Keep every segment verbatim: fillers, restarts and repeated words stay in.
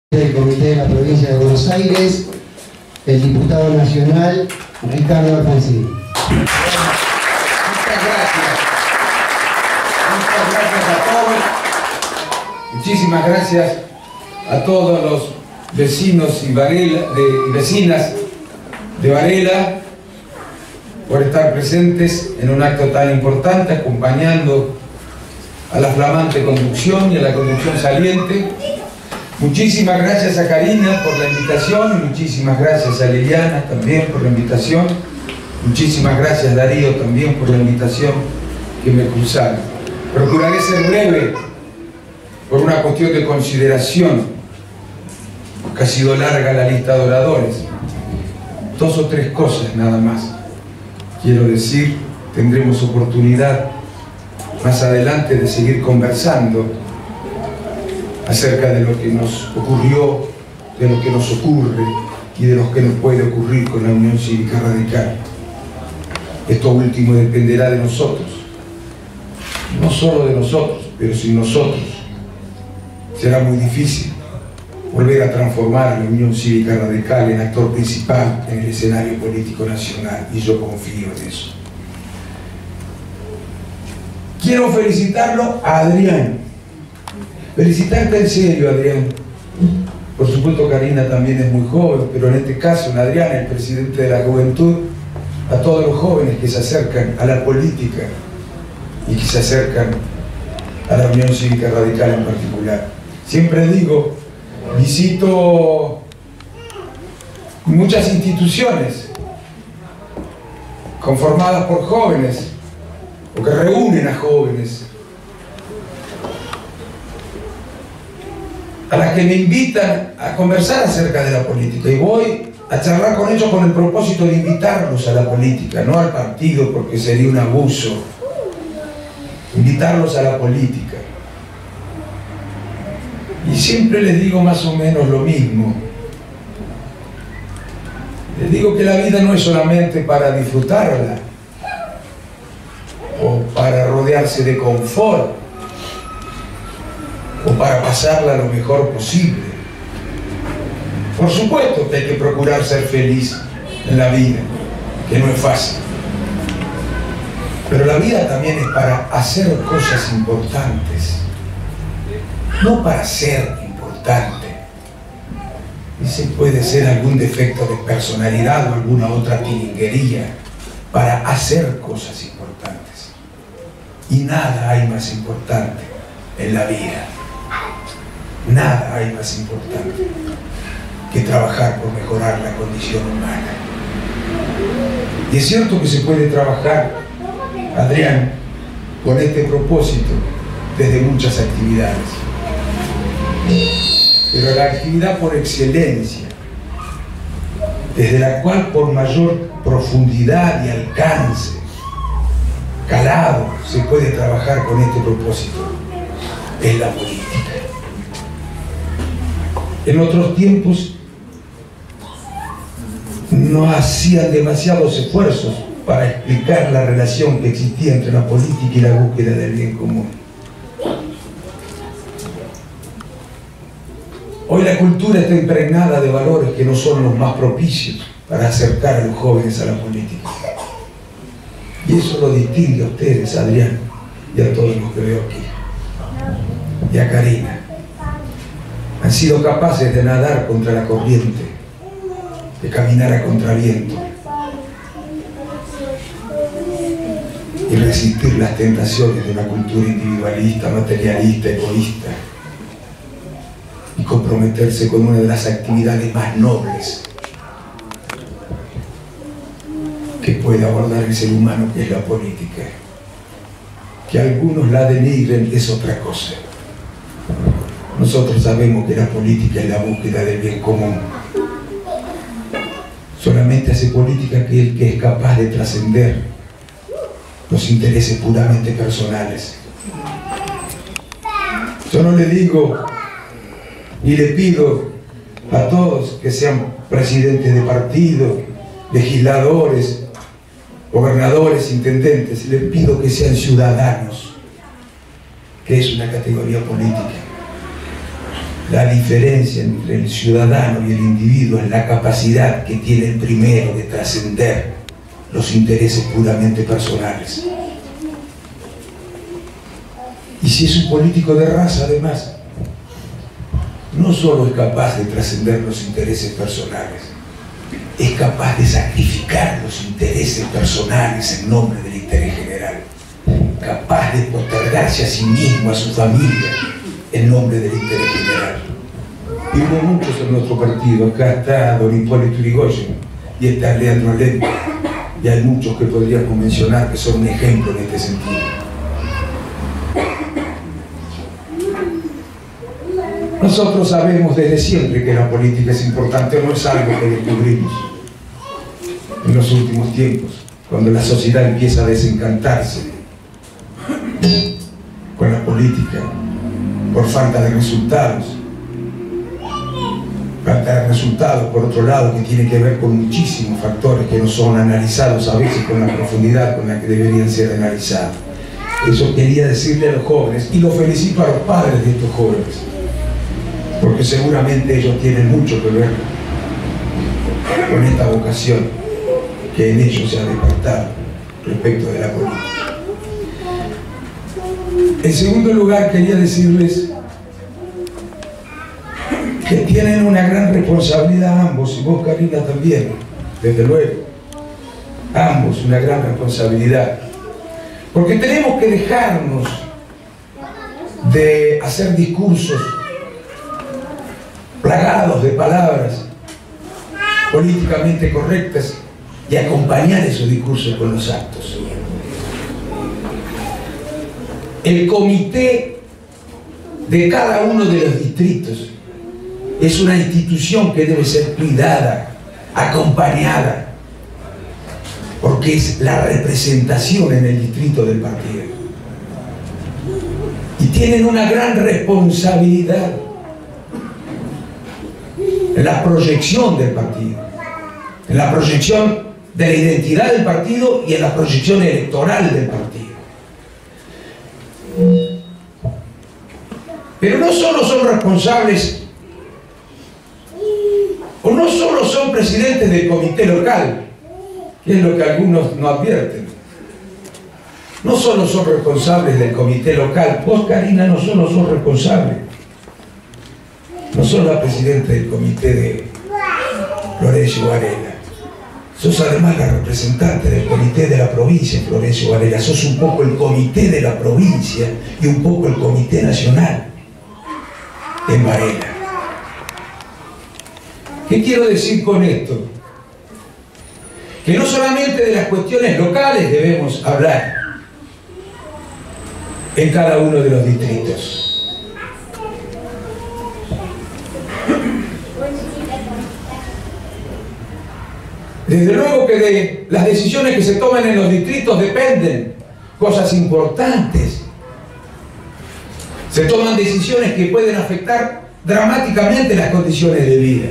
del Comité de la Provincia de Buenos Aires, el diputado nacional Ricardo Alfonsín. Muchas gracias. Muchas gracias a todos. Muchísimas gracias a todos los vecinos y, Varela, de, y vecinas de Varela por estar presentes en un acto tan importante, acompañando a la flamante conducción y a la conducción saliente. Muchísimas gracias a Karina por la invitación, y muchísimas gracias a Liliana también por la invitación, muchísimas gracias Darío también por la invitación que me cruzaron. Procuraré ser breve por una cuestión de consideración, porque ha sido larga la lista de oradores. Dos o tres cosas nada más quiero decir. Tendremos oportunidad más adelante de seguir conversando acerca de lo que nos ocurrió, de lo que nos ocurre y de lo que nos puede ocurrir con la Unión Cívica Radical. Esto último dependerá de nosotros, no solo de nosotros, pero sin nosotros será muy difícil volver a transformar a la Unión Cívica Radical en actor principal en el escenario político nacional, y yo confío en eso. Quiero felicitarlo a Adrián. Felicitarte en serio, Adrián. Por supuesto, Karina también es muy joven, pero en este caso, Adrián, el presidente de la juventud, a todos los jóvenes que se acercan a la política y que se acercan a la Unión Cívica Radical en particular. Siempre digo, visito muchas instituciones conformadas por jóvenes o que reúnen a jóvenes, a las que me invitan a conversar acerca de la política, y voy a charlar con ellos con el propósito de invitarlos a la política, no al partido, porque sería un abuso. Invitarlos a la política. Y siempre les digo más o menos lo mismo. Les digo que la vida no es solamente para disfrutarla o para rodearse de confort o para pasarla lo mejor posible. Por supuesto que hay que procurar ser feliz en la vida, que no es fácil. Pero la vida también es para hacer cosas importantes, no para ser importante. Ese puede ser algún defecto de personalidad o alguna otra tilinguería, para hacer cosas importantes. Y nada hay más importante en la vida. Nada hay más importante que trabajar por mejorar la condición humana. Y es cierto que se puede trabajar, Adrián, con este propósito desde muchas actividades. Pero la actividad por excelencia, desde la cual por mayor profundidad y alcance, calado, se puede trabajar con este propósito, es la política. En otros tiempos no hacían demasiados esfuerzos para explicar la relación que existía entre la política y la búsqueda del bien común. Hoy la cultura está impregnada de valores que no son los más propicios para acercar a los jóvenes a la política. Y eso lo distingue a ustedes, Adrián, y a todos los que veo aquí. Y a Karina. Han sido capaces de nadar contra la corriente, de caminar a contraviento y resistir las tentaciones de una cultura individualista, materialista, egoísta, y comprometerse con una de las actividades más nobles que puede abordar el ser humano, que es la política. Que algunos la denigren es otra cosa. Nosotros sabemos que la política es la búsqueda del bien común. Solamente hace política aquel que es capaz de trascender los intereses puramente personales. Yo no le digo ni le pido a todos que sean presidentes de partido, legisladores, gobernadores, intendentes. Les pido que sean ciudadanos, que es una categoría política. La diferencia entre el ciudadano y el individuo es la capacidad que tiene el primero de trascender los intereses puramente personales. Y si es un político de raza, además, no solo es capaz de trascender los intereses personales, es capaz de sacrificar los intereses personales en nombre del interés general, capaz de postergarse a sí mismo, a su familia, en nombre del interés general. Y hubo muchos en nuestro partido. Acá está don Hipólito Yrigoyen y está Leandro Lento, y hay muchos que podríamos mencionar que son un ejemplo en este sentido. Nosotros sabemos desde siempre que la política es importante, no es algo que descubrimos en los últimos tiempos, cuando la sociedad empieza a desencantarse con la política por falta de resultados. Falta de resultados, por otro lado, que tiene que ver con muchísimos factores que no son analizados a veces con la profundidad con la que deberían ser analizados. Eso quería decirle a los jóvenes, y lo felicito a los padres de estos jóvenes, porque seguramente ellos tienen mucho que ver con esta vocación que en ellos se ha despertado respecto de la política. En segundo lugar, quería decirles que tienen una gran responsabilidad ambos, y vos, Karina, también, desde luego, ambos una gran responsabilidad, porque tenemos que dejarnos de hacer discursos plagados de palabras políticamente correctas y acompañar esos discursos con los actos. El comité de cada uno de los distritos es una institución que debe ser cuidada, acompañada, porque es la representación en el distrito del partido. Y tienen una gran responsabilidad en la proyección del partido, en la proyección de la identidad del partido y en la proyección electoral del partido. Pero no solo son responsables, o no solo son presidentes del comité local, que es lo que algunos no advierten. No solo son responsables del comité local, vos, Karina, no solo sos responsable, no sos la presidenta del comité de Florencio Varela, sos además la representante del comité de la provincia, Florencio Varela, sos un poco el comité de la provincia y un poco el comité nacional en Varela. ¿Qué quiero decir con esto? Que no solamente de las cuestiones locales debemos hablar en cada uno de los distritos. Desde luego que de las decisiones que se toman en los distritos dependen cosas importantes. Se toman decisiones que pueden afectar dramáticamente las condiciones de vida.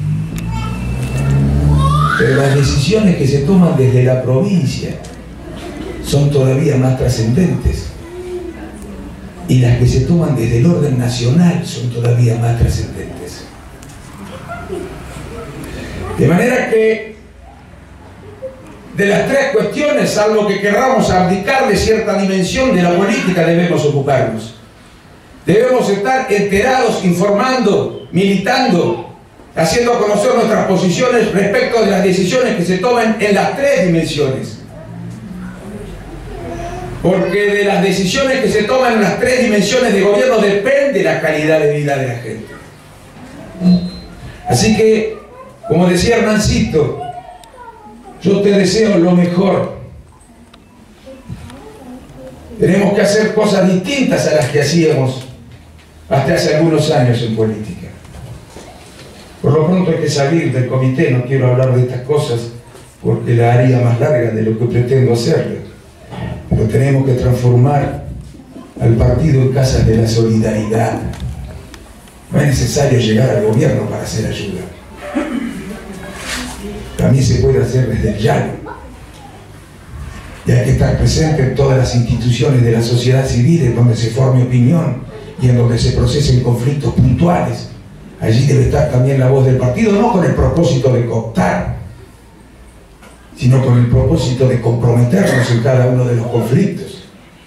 Pero las decisiones que se toman desde la provincia son todavía más trascendentes. Y las que se toman desde el orden nacional son todavía más trascendentes. De manera que de las tres cuestiones, salvo que querramos abdicar de cierta dimensión de la política, debemos ocuparnos. Debemos estar enterados, informando, militando, haciendo conocer nuestras posiciones respecto de las decisiones que se toman en las tres dimensiones. Porque de las decisiones que se toman en las tres dimensiones de gobierno depende la calidad de vida de la gente. Así que, como decía Hernancito, yo te deseo lo mejor. Tenemos que hacer cosas distintas a las que hacíamos hasta hace algunos años en política. Por lo pronto hay que salir del comité, no quiero hablar de estas cosas porque la haría más larga de lo que pretendo hacerlo. Pero tenemos que transformar al partido en casas de la solidaridad. No es necesario llegar al gobierno para hacer ayuda. También se puede hacer desde el llano. Y hay que estar presente en todas las instituciones de la sociedad civil en donde se forme opinión y en donde se procesen conflictos puntuales. Allí debe estar también la voz del partido, no con el propósito de cooptar, sino con el propósito de comprometernos en cada uno de los conflictos.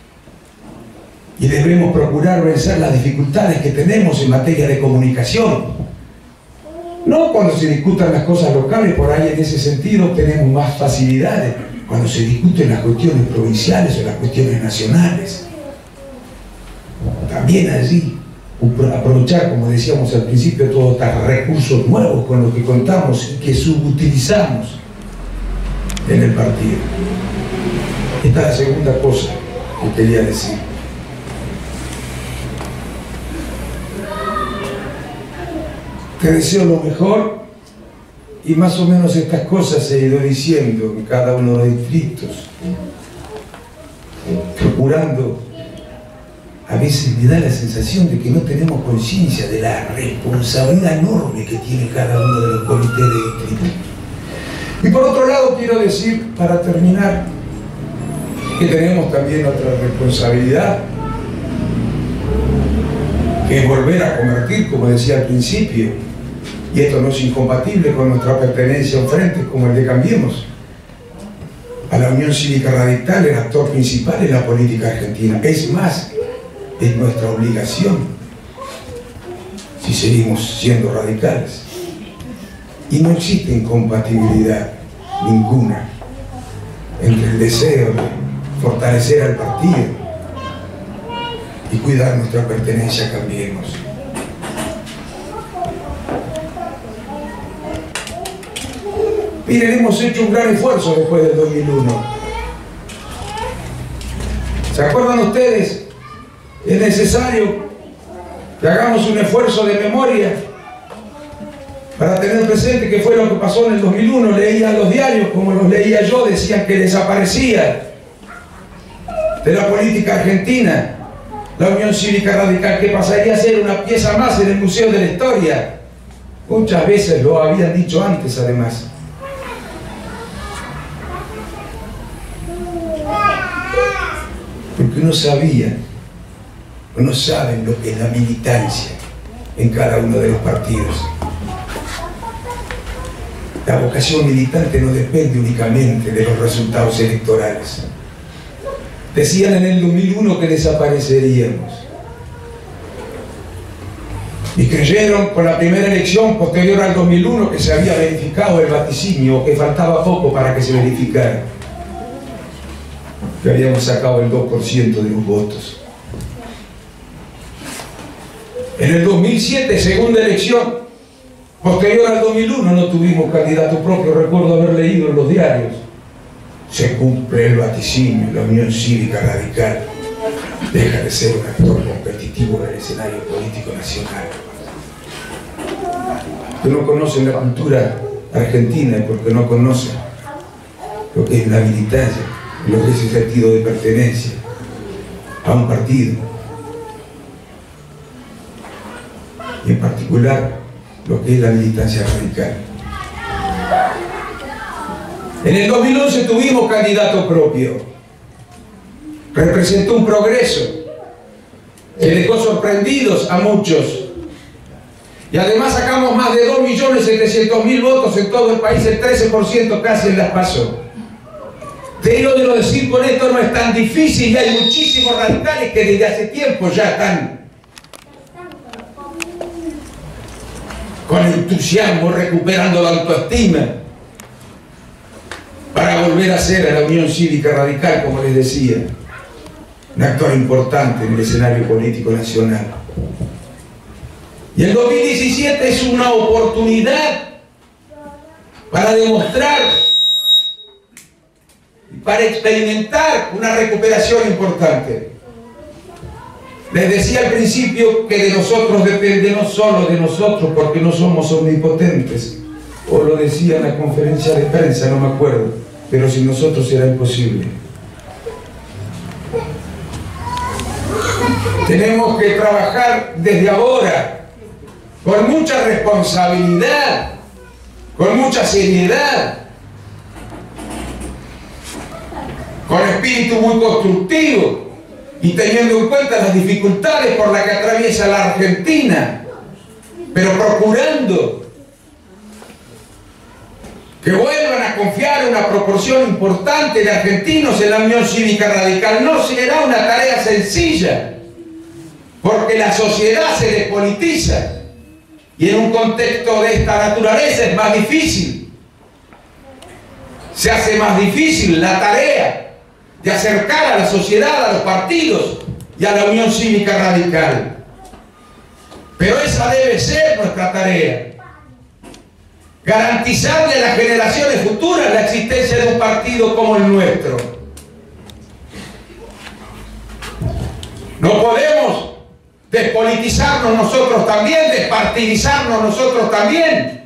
Y debemos procurar vencer las dificultades que tenemos en materia de comunicación. No cuando se discutan las cosas locales, por ahí en ese sentido tenemos más facilidades, cuando se discuten las cuestiones provinciales o las cuestiones nacionales. También allí, aprovechar, como decíamos al principio, todos estos recursos nuevos con los que contamos y que subutilizamos en el partido. Esta es la segunda cosa que quería decir. Te deseo lo mejor, y más o menos estas cosas he ido diciendo en cada uno de los distritos, procurando. A veces me da la sensación de que no tenemos conciencia de la responsabilidad enorme que tiene cada uno de los comités de distrito. Y por otro lado quiero decir, para terminar, que tenemos también otra responsabilidad, que es volver a convertir, como decía al principio, y esto no es incompatible con nuestra pertenencia a un frente como el de Cambiemos, a la Unión Cívica Radical, el actor principal en la política argentina. Es más, es nuestra obligación si seguimos siendo radicales. Y no existe incompatibilidad ninguna entre el deseo de fortalecer al partido y cuidar nuestra pertenencia a Cambiemos. Miren, hemos hecho un gran esfuerzo después del dos mil uno. ¿Se acuerdan ustedes? Es necesario que hagamos un esfuerzo de memoria para tener presente qué fue lo que pasó en el dos mil uno. Leían los diarios, como los leía yo, decían que desaparecía de la política argentina la Unión Cívica Radical, que pasaría a ser una pieza más en el Museo de la Historia. Muchas veces lo habían dicho antes, además. Porque uno sabía, no saben lo que es la militancia en cada uno de los partidos. La vocación militante no depende únicamente de los resultados electorales. Decían en el dos mil uno que desapareceríamos. Y creyeron con la primera elección posterior al dos mil uno que se había verificado el vaticinio, que faltaba poco para que se verificara, que habíamos sacado el dos por ciento de los votos. En el dos mil siete, segunda elección, posterior al dos mil uno, no tuvimos candidato propio. Recuerdo haber leído en los diarios: se cumple el vaticinio, la Unión Cívica Radical deja de ser un actor competitivo en el escenario político nacional. Que no conocen la cultura argentina y porque no conocen lo que es la militancia, lo que es el sentido de pertenencia a un partido, y en particular lo que es la militancia radical. En el dos mil once tuvimos candidato propio, representó un progreso que dejó sorprendidos a muchos, y además sacamos más de dos millones setecientos mil votos en todo el país, el trece por ciento casi en las PASO. Quiero decir con esto, no es tan difícil, y hay muchísimos radicales que desde hace tiempo ya están con entusiasmo recuperando la autoestima para volver a ser a la Unión Cívica Radical, como les decía, un actor importante en el escenario político nacional. Y el dos mil diecisiete es una oportunidad para demostrar, para experimentar una recuperación importante. Les decía al principio que de nosotros depende, no solo de nosotros, porque no somos omnipotentes, o lo decía en la conferencia de prensa, no me acuerdo, pero sin nosotros será imposible. Tenemos que trabajar desde ahora con mucha responsabilidad, con mucha seriedad, con espíritu muy constructivo, y teniendo en cuenta las dificultades por las que atraviesa la Argentina, pero procurando que vuelvan a confiar una proporción importante de argentinos en la Unión Cívica Radical. No será una tarea sencilla, porque la sociedad se despolitiza y en un contexto de esta naturaleza es más difícil. Se hace más difícil la tarea de acercar a la sociedad, a los partidos y a la Unión Cívica Radical. Pero esa debe ser nuestra tarea. Garantizarle a las generaciones futuras la existencia de un partido como el nuestro. No podemos despolitizarnos nosotros también, despartidizarnos nosotros también.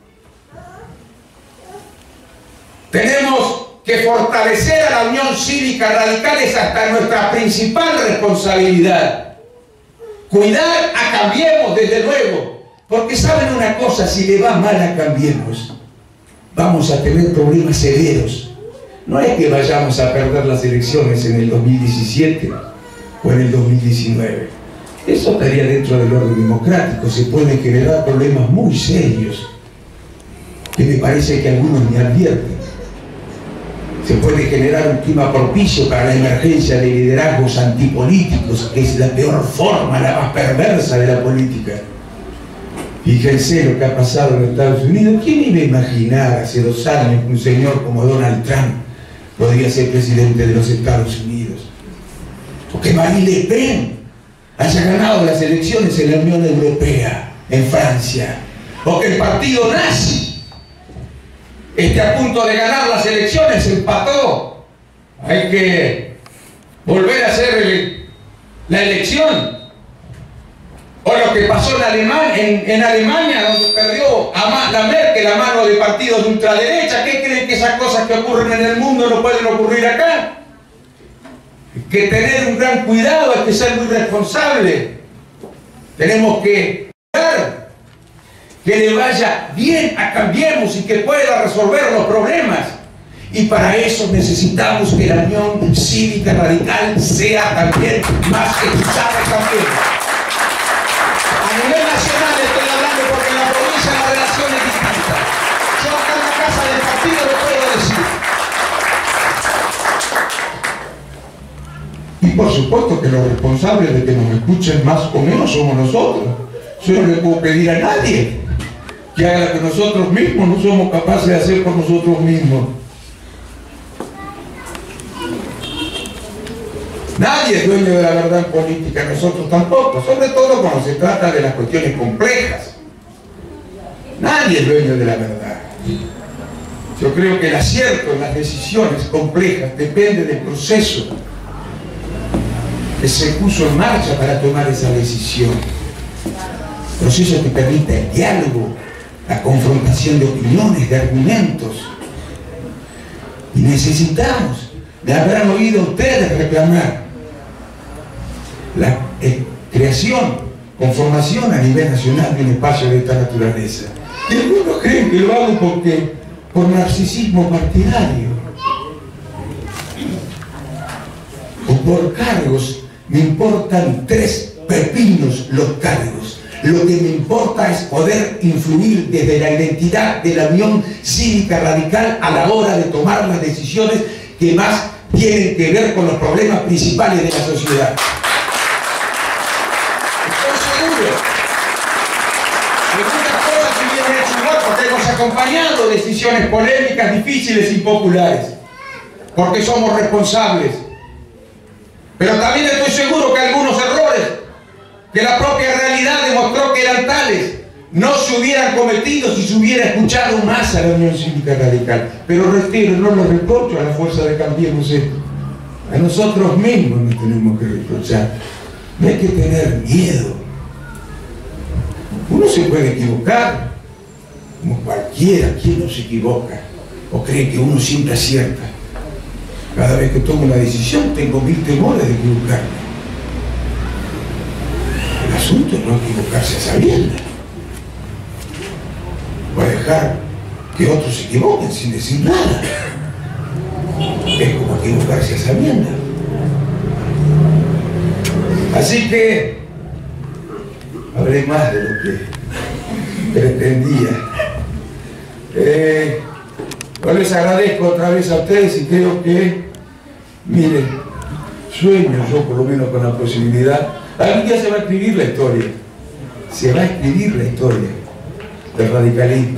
Tenemos que fortalecer a la Unión Cívica Radical, es hasta nuestra principal responsabilidad. Cuidar a Cambiemos, desde luego. Porque saben una cosa, si le va mal a Cambiemos, vamos a tener problemas severos. No es que vayamos a perder las elecciones en el dos mil diecisiete o en el dos mil diecinueve. Eso estaría dentro del orden democrático. Se pueden generar problemas muy serios, que me parece que algunos ni advierten. Se puede generar un clima propicio para la emergencia de liderazgos antipolíticos, que es la peor forma, la más perversa de la política. Fíjense lo que ha pasado en Estados Unidos. ¿Quién iba a imaginar hace dos años que un señor como Donald Trump podría ser presidente de los Estados Unidos? O que Marine Le Pen haya ganado las elecciones en la Unión Europea, en Francia. O que el partido nazi esté a punto de ganar las elecciones, empató. Hay que volver a hacer el, la elección. O lo que pasó en, Alemania, en, en Alemania, donde perdió a la Merkel a mano de partidos de ultraderecha. ¿Qué creen que esas cosas que ocurren en el mundo no pueden ocurrir acá? Hay que tener un gran cuidado, hay que ser muy responsable. Tenemos que cuidar que le vaya bien a Cambiemos y que pueda resolver los problemas. Y para eso necesitamos que la Unión Cívica Radical sea también más escuchada también. A nivel nacional estoy hablando porque en la provincia la relación es distinta. Yo acá en la casa del partido lo puedo decir. Y por supuesto que los responsables de que nos escuchen más o menos somos nosotros. Yo no le puedo pedir a nadie que haga lo que nosotros mismos no somos capaces de hacer por nosotros mismos. Nadie es dueño de la verdad en política, nosotros tampoco, sobre todo cuando se trata de las cuestiones complejas. Nadie es dueño de la verdad. Yo creo que el acierto en las decisiones complejas depende del proceso que se puso en marcha para tomar esa decisión. Proceso que permita el diálogo, la confrontación de opiniones, de argumentos. Y necesitamos, le habrán oído ustedes reclamar la eh, creación, conformación a nivel nacional de un espacio de esta naturaleza. Y algunos creen que lo hago porque, por narcisismo partidario o por cargos. Me importan tres pepinos los cargos. Lo que me importa es poder influir desde la identidad de la Unión Cívica Radical a la hora de tomar las decisiones que más tienen que ver con los problemas principales de la sociedad. Estoy seguro de muchas cosas que vienen hecho igual porque hemos acompañado decisiones polémicas, difíciles y populares, porque somos responsables. Pero también estoy seguro que algunos errores que la propia realidad demostró que eran tales no se hubieran cometido si se hubiera escuchado más a la Unión Cívica Radical. Pero reitero, no lo reprocho a la fuerza de Cambiemos esto. A nosotros mismos nos tenemos que reprochar. No hay que tener miedo. Uno se puede equivocar, como cualquiera. ¿Quién no se equivoca? ¿O cree que uno siempre acierta? Cada vez que tomo una decisión tengo mil temores de equivocarme. El asunto es no equivocarse a sabiendas. O dejar que otros se equivoquen sin decir nada. Es como equivocarse a sabiendas. Así que hablé más de lo que pretendía. Eh, yo les agradezco otra vez a ustedes y creo que, miren, sueño yo por lo menos con la posibilidad, algún día se va a escribir la historia, se va a escribir la historia del radicalismo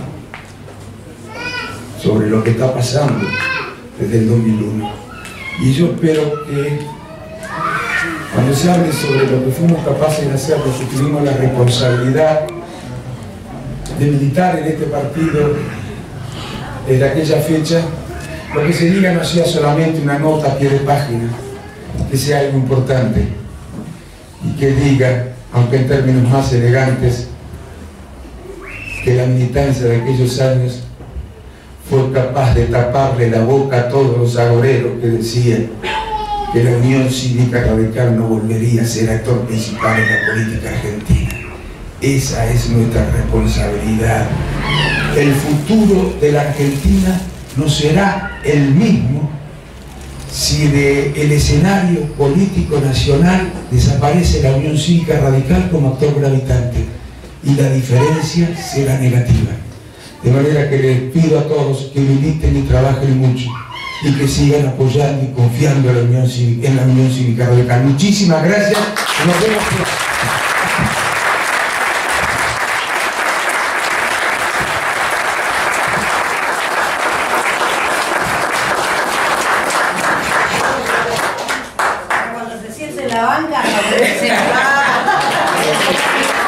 sobre lo que está pasando desde el dos mil uno. Y yo espero que cuando se hable sobre lo que fuimos capaces de hacer, los que tuvimos la responsabilidad de militar en este partido desde aquella fecha, lo que se diga no sea solamente una nota a pie de página, que sea algo importante y que diga, aunque en términos más elegantes, que la militancia de aquellos años fue capaz de taparle la boca a todos los agoreros que decían que la Unión Cívica Radical no volvería a ser actor principal en la política argentina. Esa es nuestra responsabilidad. El futuro de la Argentina no será el mismo si del escenario político nacional desaparece la Unión Cívica Radical como actor gravitante, y la diferencia será negativa. De manera que les pido a todos que militen y trabajen mucho y que sigan apoyando y confiando en la Unión Cívica, en la Unión Cívica Radical. Muchísimas gracias y nos vemos pronto. Cuando se siente en la banca, no se va.